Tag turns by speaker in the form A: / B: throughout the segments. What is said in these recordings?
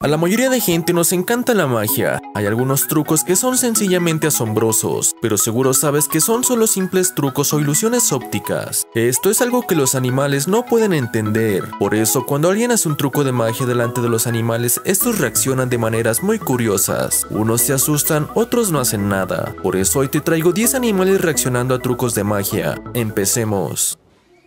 A: A la mayoría de gente nos encanta la magia. Hay algunos trucos que son sencillamente asombrosos, pero seguro sabes que son solo simples trucos o ilusiones ópticas. Esto es algo que los animales no pueden entender. Por eso, cuando alguien hace un truco de magia delante de los animales, estos reaccionan de maneras muy curiosas. Unos se asustan, otros no hacen nada. Por eso hoy te traigo 10 animales reaccionando a trucos de magia. Empecemos.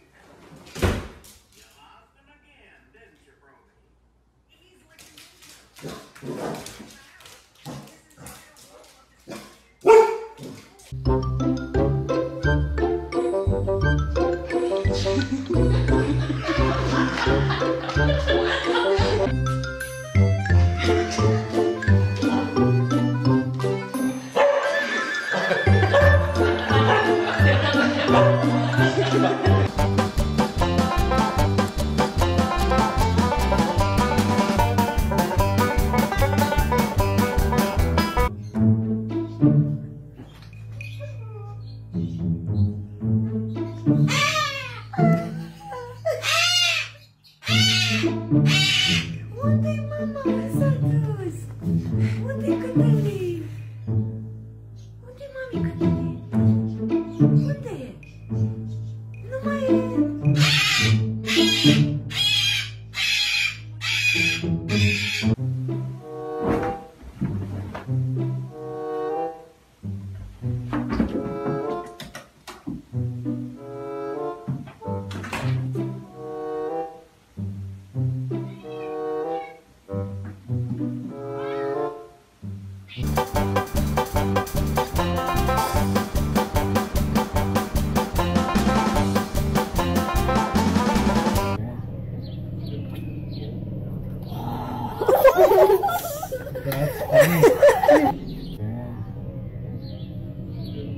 B: Unde-i, mama, lăsați-os? Unde-i Cătălin? Unde-i, mami, Cătălin? Unde e? Nu mai e?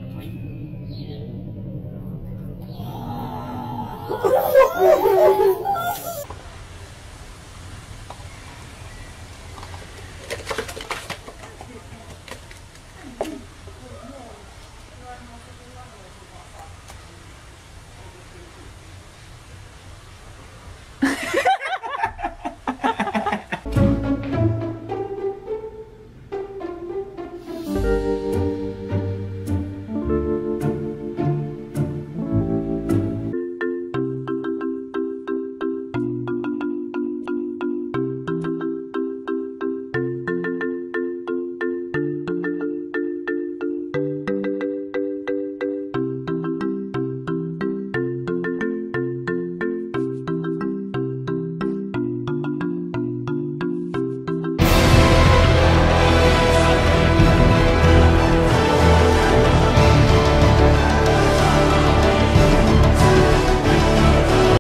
B: That's funny.